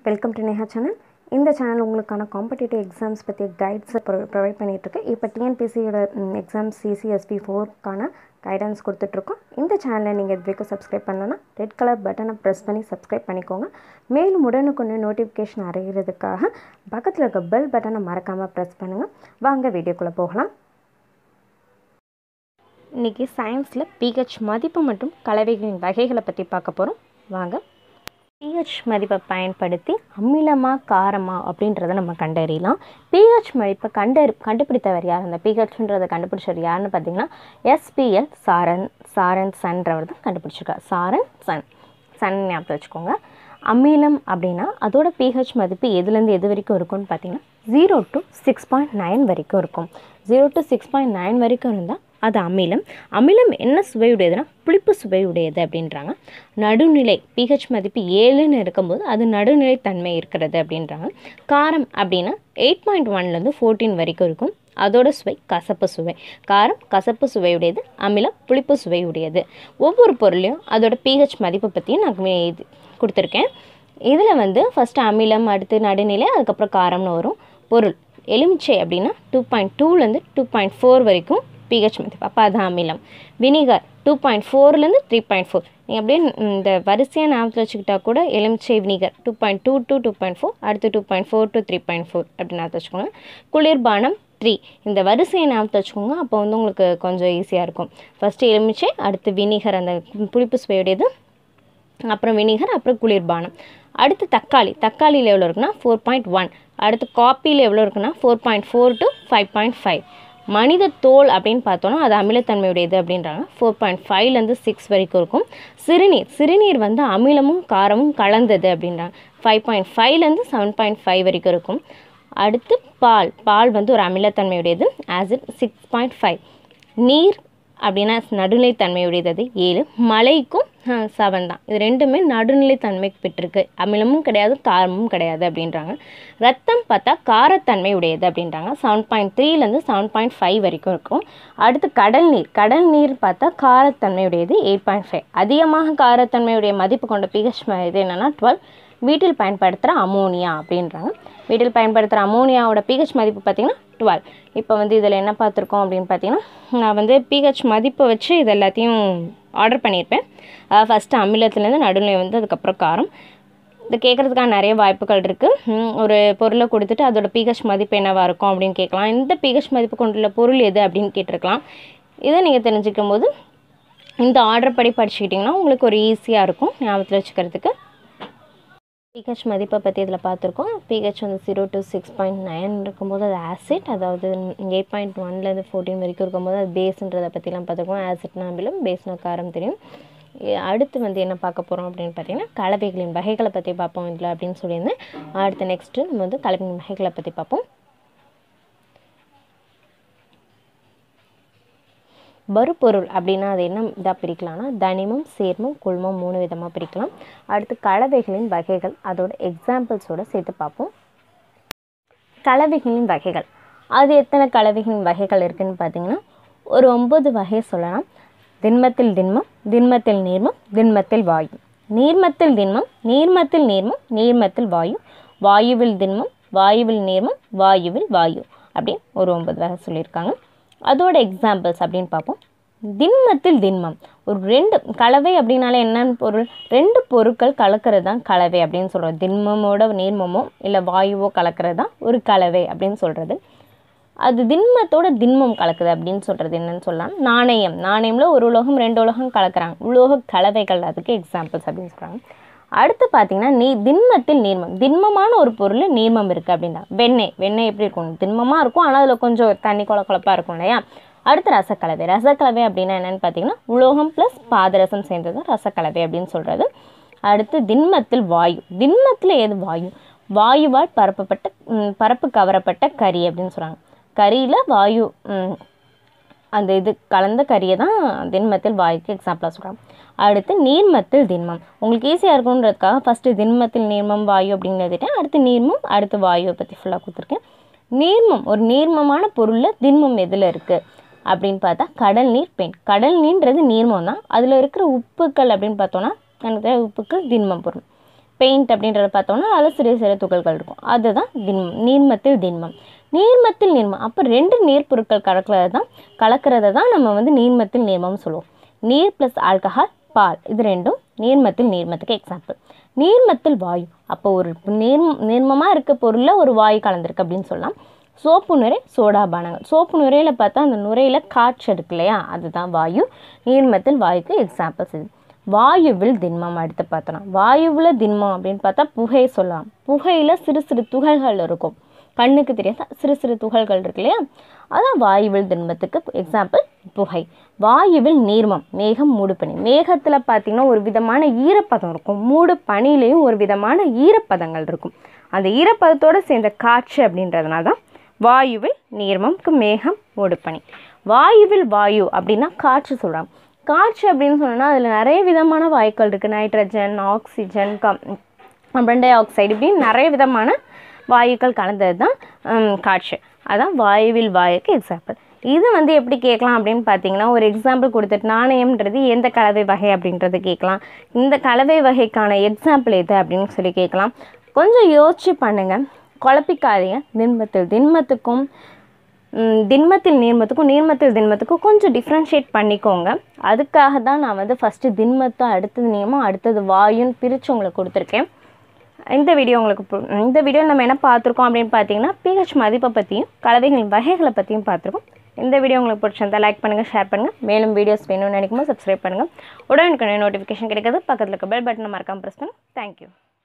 Welcome to Neha channel. இந்த channel உங்களுக்கான competitive exams பற்றிய கைட்ஸை ப்ரொவைட் பண்ணிகிட்ருக்கு. இப்போ டிஎன்பிசியோட எக்ஸாம்ஸ் சிசிஎஸ்பி 4க்கான கைடன்ஸ் கொடுத்துட்ருக்கோம். இந்த சேனலை நீங்கள் இது வரைக்கும் சப்ஸ்கிரைப் பண்ணலன்னா ரெட் கலர் பட்டனை ப்ரெஸ் பண்ணி சப்ஸ்கிரைப் பண்ணிக்கோங்க. மேலும் உடனுக்குன்னு நோட்டிஃபிகேஷன் அடைகிறதுக்காக பக்கத்தில் இருக்க பெல் பட்டனை மறக்காமல் ப்ரெஸ் பண்ணுங்கள். வாங்க வீடியோக்குள்ளே போகலாம். இன்றைக்கி சயின்ஸில் பிஹெச் மதிப்பு மற்றும் கலவைகளின் வகைகளை பற்றி பார்க்க போகிறோம். வாங்க. பிஹெச் மதிப்பை பயன்படுத்தி அமிலமா காரமா அப்படின்றத நம்ம கண்டறியலாம். பிஹெச் மதிப்பை கண்டுபிடித்தவர் யார்? அந்த பிஹெச்ன்றதை கண்டுபிடிச்சவர் யாருன்னு பார்த்தீங்கன்னா எஸ்பிஎல் சாரன்சன்றவர் தான் கண்டுபிடிச்சிருக்கார். சன் ஞாபகம் வச்சுக்கோங்க. அமிலம் அப்படின்னா அதோட பிஹெச் மதிப்பு எதுலேருந்து எது வரைக்கும் இருக்கும்னு பார்த்தீங்கன்னா 0 to 6.9 வரைக்கும் இருக்கும். 0 to 6.9 வரைக்கும் இருந்தால் அது அமிலம். அமிலம் என்ன சுவையுடையதுன்னா புளிப்பு சுவையுடையது அப்படின்றாங்க. நடுநிலை பிஹெச் மதிப்பு 7ன்னு இருக்கும்போது அது நடுநிலை தன்மை இருக்கிறது அப்படின்றாங்க. காரம் அப்படின்னா 8.1லேருந்து 14 வரைக்கும் இருக்கும். அதோட சுவை கசப்பு சுவை. காரம் கசப்பு சுவையுடையது, அமிலம் புளிப்பு சுவையுடையது. ஒவ்வொரு பொருளையும் அதோட பிஹெச் மதிப்பை பற்றியும் நான் இது கொடுத்துருக்கேன். இதில் ஃபஸ்ட்டு அமிலம், அடுத்து நடுநிலை, அதுக்கப்புறம் காரம்னு வரும். பொருள் எலுமிச்சை அப்படின்னா 2.2லேருந்து 2.4 வரைக்கும் பிஹெச் மதிப்பு, அப்போ அதுதான் அமிலம். வினிகர் 2.4லேருந்து 3.4. நீங்கள் அப்படியே இந்த வரிசையாக ஞாபகத்தில் வச்சுக்கிட்டா கூட எலுமிச்சை வினிகர் 2.2 to 2.4, அடுத்து 2.4 to 3.4 அப்படின்னு ஞாபகத்தில் வச்சுக்கோங்க. குளிர்பானம் 3. இந்த வரிசையை ஞாபகத்தில் வச்சுக்கோங்க. அப்போ உங்களுக்கு கொஞ்சம் ஈஸியாக இருக்கும். ஃபஸ்ட்டு எலுமிச்சை, அடுத்து வினிகர் அந்த புளிப்பு சுவையுடையது, அப்புறம் வினிகர், அப்புறம் குளிர்பானம். அடுத்து தக்காளியில் எவ்வளோ இருக்குன்னா 4.1. அடுத்து காப்பியில் எவ்வளோ இருக்குன்னா 4.4 to 5.5. மனித தோல் அப்படின்னு பார்த்தோன்னா அது அமிலத்தன்மையுடையது அப்படின்றாங்க. 4.5லேருந்து 6 வரைக்கும் இருக்கும். சிறுநீர் அமிலமும் காரமும் கலந்தது அப்படின்றாங்க. 5.5லேருந்து 7.5 வரைக்கும் இருக்கும். அடுத்து பால் ஒரு அமிலத்தன்மையுடையது, ஆசிட் 6.5. நீர் அப்படின்னா நடுநிலைத்தன்மையுடையது, அது 7. மலைக்கும் 7 தான். இது ரெண்டுமே நடுநிலைத்தன்மைக்கு பெற்றிருக்கு. அமிலமும் கிடையாது, காரமும் கிடையாது அப்படின்றாங்க. ரத்தம் பார்த்தா காரத்தன்மை உடையது அப்படின்றாங்க. 7.3லேருந்து 7.5 வரைக்கும் இருக்கும். அடுத்து கடல் நீர் பார்த்தா காரத்தன்மை உடையது, 8.5. அதிகமாக காரத்தன்மையுடைய மதிப்பு கொண்ட பிஹெச் இது என்னென்னா 12. வீட்டில் பயன்படுத்துகிற அமோனியா அப்படின்றாங்க. வீட்டில் பயன்படுத்துகிற அமோனியாவோட பிஹெச் மதிப்பு பார்த்திங்கன்னா 12. இப்போ இதில் என்ன பார்த்துருக்கோம் அப்படின்னு பார்த்தீங்கன்னா, நான் பிஹெச் மதிப்பை வச்சு இது எல்லாத்தையும் ஆர்டர் பண்ணியிருப்பேன். ஃபஸ்ட்டு அமிலத்துலேருந்து நடுநிலை அதுக்கப்புறம் காரம். இதை கேட்குறதுக்கான நிறைய வாய்ப்புகள் இருக்குது. ஒரு பொருளை கொடுத்துட்டு அதோட பிஹெச் மதிப்பு என்னவாக இருக்கும் அப்படின்னு கேட்கலாம். இந்த பிஹெச் மதிப்பு கொண்டுள்ள பொருள் எது அப்படின்னு கேட்டிருக்கலாம். இதை நீங்கள் தெரிஞ்சுக்கும் போது இந்த ஆர்டர் படி படிச்சுக்கிட்டிங்கன்னா உங்களுக்கு ஒரு ஈஸியாக இருக்கும் ஞாபகத்தில் வச்சுக்கிறதுக்கு. பிஹெச் மதிப்பை பற்றி இதில் பார்த்துருக்கோம். பிஹெச் 0 to 6.9 இருக்கும்போது அது ஆசிட், அதாவது 8.1லேருந்து 14 வரைக்கும் இருக்கும்போது அது பேஸுன்றதை பற்றிலாம் பார்த்துருக்கோம். ஆசிட்னா அமிலம், பேஸ்னா காரம் தெரியும். அடுத்து என்ன பார்க்க போகிறோம் அப்படின்னு பார்த்தீங்கன்னா கலவைகளின் வகைகளை பற்றி பார்ப்போம் இதில் அப்படின்னு சொல்லியிருந்தேன். அடுத்து நெக்ஸ்ட்டு நம்ம கலவைகளின் வகைகளை பற்றி பார்ப்போம். பருப்பொருள் அப்படின்னா அது என்ன இதாக பிரிக்கலாம்னா தனிமம், சேர்மம், குழுமம் 3 விதமாக பிரிக்கலாம். அடுத்து கலவைகளின் வகைகள் அதோட எக்ஸாம்பிள்ஸோடு சேர்த்து பார்ப்போம். கலவைகளின் வகைகள் அது எத்தனை கலவைகளின் வகைகள் இருக்குதுன்னு பார்த்தீங்கன்னா ஒரு 9 வகை சொல்லலாம். திண்மத்தில் திண்மம், திண்மத்தில் நீர்மம், திண்மத்தில் வாயு. நீர்மத்தில் திண்மம், நீர்மத்தில் நீர்மம், நீர்மத்தில் வாயு. வாயுவில் திண்மம், வாயுவில் நீர்மம், வாயுவில் வாயு அப்படின்னு ஒரு 9 வகை சொல்லியிருக்காங்க. அதோட எக்ஸாம்பிள்ஸ் அப்படின்னு பார்ப்போம். திண்மத்தில் திண்மம் ஒரு 2 கலவை அப்படின்னாலே என்னன்னு பொருள்? 2 பொருட்கள் கலக்கிறது தான் கலவை அப்படின்னு சொல்கிறோம். திண்மமோட நீர்மமோ இல்லை வாயுவோ கலக்கிறது தான் ஒரு கலவை அப்படின்னு சொல்கிறது. அது திண்மத்தோட திண்மம் கலக்குது அப்படின்னு சொல்கிறது என்னன்னு சொல்லலாம். நாணயமில் ஒரு உலோகம் 2 உலோகம் கலக்கிறாங்க, உலோக கலவைகள், அதுக்கு எக்ஸாம்பிள்ஸ் அப்படின்னு சொல்கிறாங்க. அடுத்து பார்த்தீங்கன்னா திண்மத்தில் நீர்மம், திண்மமான ஒரு பொருள் நீர்மம் இருக்குது அப்படின்னா வெண்ணெய் எப்படி இருக்கும்? திண்மமாக இருக்கும், ஆனால் அதில் கொஞ்சம் தண்ணி குழப்பாக இருக்கும் இல்லையா? அடுத்து ரசக்கலவை அப்படின்னா என்னென்னு பார்த்தீங்கன்னா உலோகம் ப்ளஸ் பாதரசம் சேர்ந்தது ரசக்கலவை அப்படின்னு சொல்கிறது. அடுத்து திண்மத்தில் வாயு, திண்மத்தில் ஏது வாயு? வாயுவால் பரப்பு கவரப்பட்ட கரி அப்படின்னு சொல்கிறாங்க. கரியில் வாயு அந்த இது கலந்த கரியை தான் திண்மத்தில் வாயுக்கு எக்ஸாம்பிளாக சொல்கிறாங்க. அடுத்து நீர்மத்தில் திண்மம், உங்களுக்கு ஈஸியாக இருக்குன்றதுக்காக ஃபஸ்ட்டு திண்மத்தில் நீர்மம் வாயு அப்படின்னு எழுதிட்டேன். அடுத்து நீர்மம், அடுத்து வாயுவை பற்றி ஃபுல்லாக கொடுத்துருக்கேன். நீர்மம் ஒரு நீர்மமான பொருளில் திண்மம் எதில் இருக்குது அப்படின்னு பார்த்தா கடல் நீர், பெண். கடல் நீர்ன்றது நீர்மம் தான். அதில் இருக்கிற உப்புக்கள் அப்படின்னு பார்த்தோன்னா எனக்கு உப்புக்கள் திண்மம் பொருள். பெயிண்ட் அப்படின்றத பார்த்தோம்னா அதில் சிறிய சிறிய துகள்கள் இருக்கும், அதுதான் திண்மம். நீர்மத்தில் திண்மம். நீர்மத்தில் நீர்மம் அப்போ 2 நீர்ப்பொருட்கள் கலக்கிறத தான் நம்ம வந்து நீர்மத்தில் நீர்மம்னு சொல்லுவோம். நீர் ப்ளஸ் ஆல்கஹால், பால், இது ரெண்டும் நீர்மத்தில் நீர்மத்துக்கு எக்ஸாம்பிள். நீர்மத்தில் வாயு அப்போ ஒரு நீர்மமாக இருக்க பொருளில் ஒரு வாயு கலந்துருக்கு அப்படின்னு சொல்லலாம். சோப்பு நுரை, சோடாபானங்கள். சோப்பு நுரையில் பார்த்தா அந்த நுரையில் காற்று இருக்கு இல்லையா, அதுதான் வாயு. நீர்மத்தில் வாயுக்கு எக்ஸாம்பிள்ஸ் இது. வாயுவில் திண்மம் அடுத்து பார்த்தோன்னா, வாயுவில் திண்மம் அப்படின்னு பார்த்தா புகை சொல்லலாம். புகையில் சிறு சிறு துகள்கள் இருக்கும், கண்ணுக்கு தெரியாத சிறு சிறு துகள்கள் இருக்கு இல்லையா, அதான் வாயுவில் திண்மத்துக்கு எக்ஸாம்பிள் புகை. வாயுவில் நீர்மம், மேகம், மூடுபனி. மேகத்தில் பார்த்தீங்கன்னா ஒரு விதமான ஈரப்பதம் இருக்கும், மூடு பனிலையும் ஒரு விதமான ஈரப்பதங்கள் இருக்கும். அந்த ஈரப்பதத்தோடு சேர்ந்த காற்று அப்படின்றதுனால தான் வாயுவில் நீர்மம்க்கு மேகம், மூடுபனி. வாயுவில் வாயு அப்படின்னா காற்று சொல்கிறாங்க. காற்று அப்படின்னு சொன்னால் அதில் நிறைய விதமான வாயுக்கள் இருக்குது. Nitrogen, oxygen, carbon dioxide, இப்படின்னு நிறைய விதமான வாயுக்கள் கலந்தது தான் காற்று. அதான் வாயுவில் வாயுக்கு எக்ஸாம்பிள். இது வந்து எப்படி கேட்கலாம் அப்படின்னு பார்த்தீங்கன்னா, ஒரு எக்ஸாம்பிள் கொடுத்துட்டு நாணயம்ன்றது எந்த கலவை வகை அப்படின்றது கேட்கலாம். இந்த கலவை வகைக்கான எக்ஸாம்பிள் எது அப்படின்னு சொல்லி கேட்கலாம். கொஞ்சம் யோசிச்சு பண்ணுங்கள், குழப்பிக்காதீங்க. திண்மத்தில் நீர்மத்துக்கும் நீர்மத்தில் திண்மத்துக்கும் கொஞ்சம் டிஃப்ரென்ஷியேட் பண்ணிக்கோங்க. அதுக்காக தான் நான் வந்து ஃபஸ்ட்டு திண்மத்தை, அடுத்தது நீர்மம், அடுத்தது வாயுன்னு பிரித்து உங்களுக்கு கொடுத்துருக்கேன். இந்த வீடியோவில் நம்ம என்ன பார்த்துருக்கோம் அப்படின்னு பார்த்தீங்கன்னா, pH மதிப்பை பற்றியும் கலவைகளின் வகைகளை பற்றியும் பார்த்துருக்கோம். இந்த வீடியோ உங்களுக்கு பிடிச்சிருந்தா லைக் பண்ணுங்கள், ஷேர் பண்ணுங்கள். மேலும் வீடியோஸ் வேணும்னு நினைக்கும்போது சப்ஸ்கிரைப் பண்ணுங்கள். உடனே நோட்டிஃபிகேஷன் கிடைக்கிறது பக்கத்தில் இருக்க பெல் பட்டனை மறக்காமல் ப்ரெஸ் பண்ணுங்கள். தேங்க்யூ.